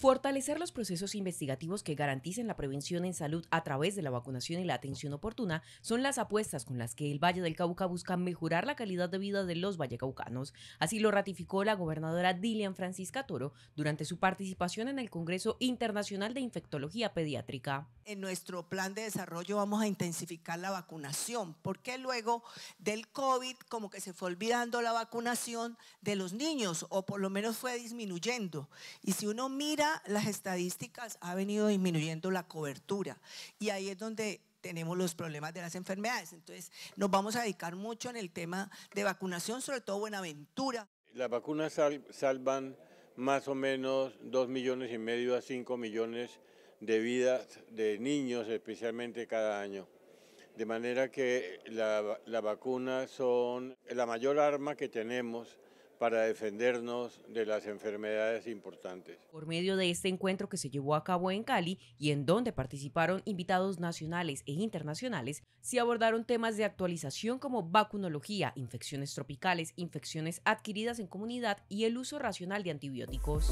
Fortalecer los procesos investigativos que garanticen la prevención en salud a través de la vacunación y la atención oportuna son las apuestas con las que el Valle del Cauca busca mejorar la calidad de vida de los vallecaucanos. Así lo ratificó la gobernadora Dilian Francisca Toro durante su participación en el Congreso Internacional de Infectología Pediátrica. En nuestro plan de desarrollo vamos a intensificar la vacunación, porque luego del COVID como que se fue olvidando la vacunación de los niños, o por lo menos fue disminuyendo. Y si uno mira las estadísticas, ha venido disminuyendo la cobertura, y ahí es donde tenemos los problemas de las enfermedades. Entonces nos vamos a dedicar mucho en el tema de vacunación, sobre todo Buenaventura. Las vacunas salvan más o menos 2,5 millones a 5 millones de vidas de niños, especialmente cada año. De manera que las vacunas son la mayor arma que tenemos para defendernos de las enfermedades importantes. Por medio de este encuentro que se llevó a cabo en Cali y en donde participaron invitados nacionales e internacionales, se abordaron temas de actualización como vacunología, infecciones tropicales, infecciones adquiridas en comunidad y el uso racional de antibióticos.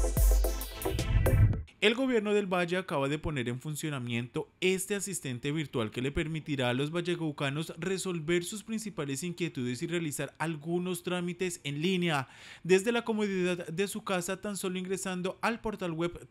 El gobierno del Valle acaba de poner en funcionamiento este asistente virtual que le permitirá a los vallecaucanos resolver sus principales inquietudes y realizar algunos trámites en línea desde la comodidad de su casa, tan solo ingresando al portal web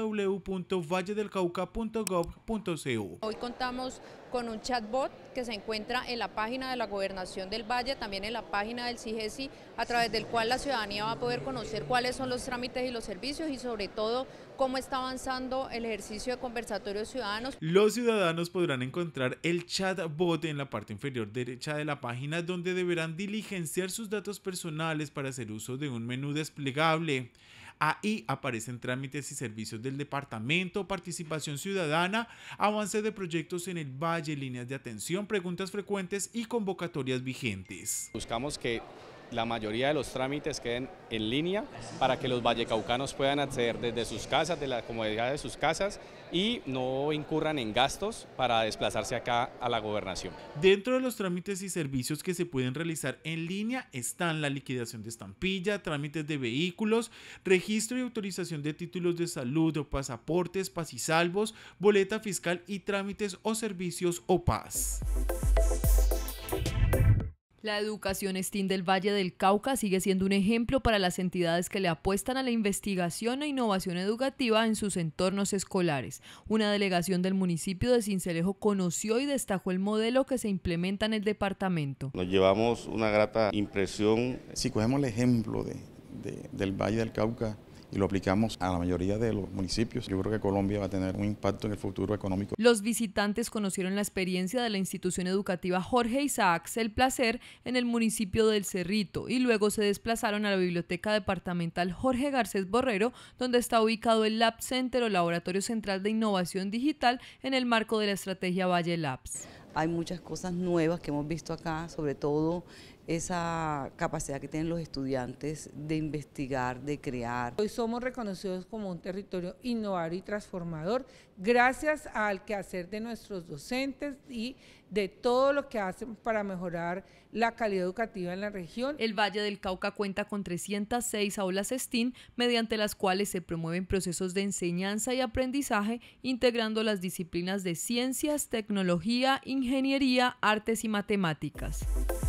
www.valledelcauca.gov.co. Hoy contamos con un chatbot que se encuentra en la página de la Gobernación del Valle, también en la página del CIGESI, a través del cual la ciudadanía va a poder conocer cuáles son los trámites y los servicios y sobre todo cómo está avanzando el ejercicio de conversatorios ciudadanos. Los ciudadanos podrán encontrar el chatbot en la parte inferior derecha de la página, donde deberán diligenciar sus datos personales para hacer uso de un menú desplegable. Ahí aparecen trámites y servicios del departamento, participación ciudadana, avance de proyectos en el Valle, líneas de atención, preguntas frecuentes y convocatorias vigentes. Buscamos que la mayoría de los trámites queden en línea para que los vallecaucanos puedan acceder desde sus casas, de la comodidad de sus casas, y no incurran en gastos para desplazarse acá a la gobernación. Dentro de los trámites y servicios que se pueden realizar en línea están la liquidación de estampilla, trámites de vehículos, registro y autorización de títulos de salud, pasaportes, pasisalvos, boleta fiscal y trámites o servicios OPAS. La educación STEAM del Valle del Cauca sigue siendo un ejemplo para las entidades que le apuestan a la investigación e innovación educativa en sus entornos escolares. Una delegación del municipio de Sincelejo conoció y destacó el modelo que se implementa en el departamento. Nos llevamos una grata impresión. Si cogemos el ejemplo del Valle del Cauca y lo aplicamos a la mayoría de los municipios, yo creo que Colombia va a tener un impacto en el futuro económico. Los visitantes conocieron la experiencia de la institución educativa Jorge Isaac El Placer en el municipio del Cerrito y luego se desplazaron a la biblioteca departamental Jorge Garcés Borrero, donde está ubicado el Lab Center o Laboratorio Central de Innovación Digital en el marco de la estrategia Valle Labs. Hay muchas cosas nuevas que hemos visto acá, sobre todo esa capacidad que tienen los estudiantes de investigar, de crear. Hoy somos reconocidos como un territorio innovador y transformador gracias al quehacer de nuestros docentes y de todo lo que hacen para mejorar la calidad educativa en la región. El Valle del Cauca cuenta con 306 aulas STEAM, mediante las cuales se promueven procesos de enseñanza y aprendizaje, integrando las disciplinas de ciencias, tecnología, ingeniería, artes y matemáticas.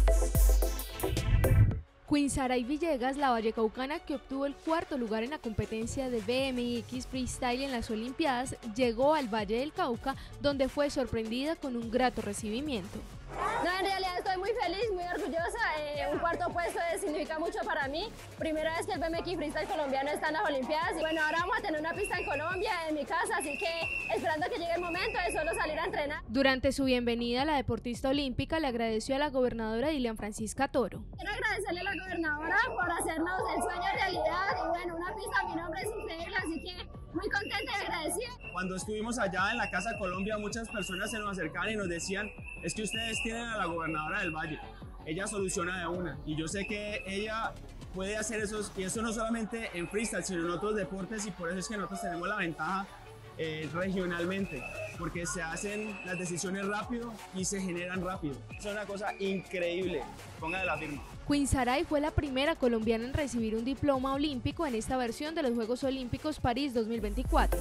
Quinsaray Villegas, la vallecaucana que obtuvo el cuarto lugar en la competencia de BMX Freestyle en las Olimpiadas, llegó al Valle del Cauca, donde fue sorprendida con un grato recibimiento. No, en realidad estoy muy feliz, muy orgullosa. Un cuarto puesto significa mucho para mí. Primera vez que el BMX Freestyle colombiano está en las Olimpiadas. Y bueno, ahora vamos a tener una pista en Colombia, en mi casa, así que esperando que llegue el momento de solo salir a entrenar. Durante su bienvenida, la deportista olímpica le agradeció a la gobernadora Dilian Francisca Toro. Quiero agradecerle a la gobernadora por hacernos el sueño realidad. Y bueno, una pista a mi nombre es increíble, así que muy contenta y agradecida. Cuando estuvimos allá en la Casa Colombia, muchas personas se nos acercaban y nos decían: es que ustedes tienen a la gobernadora del Valle, ella soluciona de una, y yo sé que ella puede hacer eso, y eso no solamente en freestyle, sino en otros deportes, y por eso es que nosotros tenemos la ventaja regionalmente, porque se hacen las decisiones rápido y se generan rápido. Es una cosa increíble, póngale la firma. Queen Saray fue la primera colombiana en recibir un diploma olímpico en esta versión de los Juegos Olímpicos París 2024.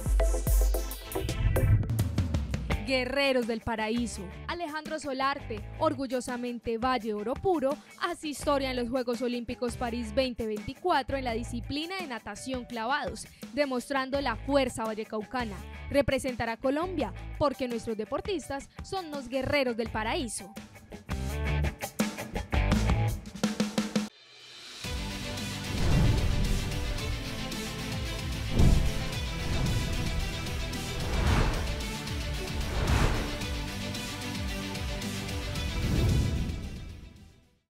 Guerreros del Paraíso. Alejandro Solarte, orgullosamente Valle Oro Puro, hace historia en los Juegos Olímpicos París 2024 en la disciplina de natación clavados, demostrando la fuerza vallecaucana. Representará a Colombia porque nuestros deportistas son los guerreros del paraíso.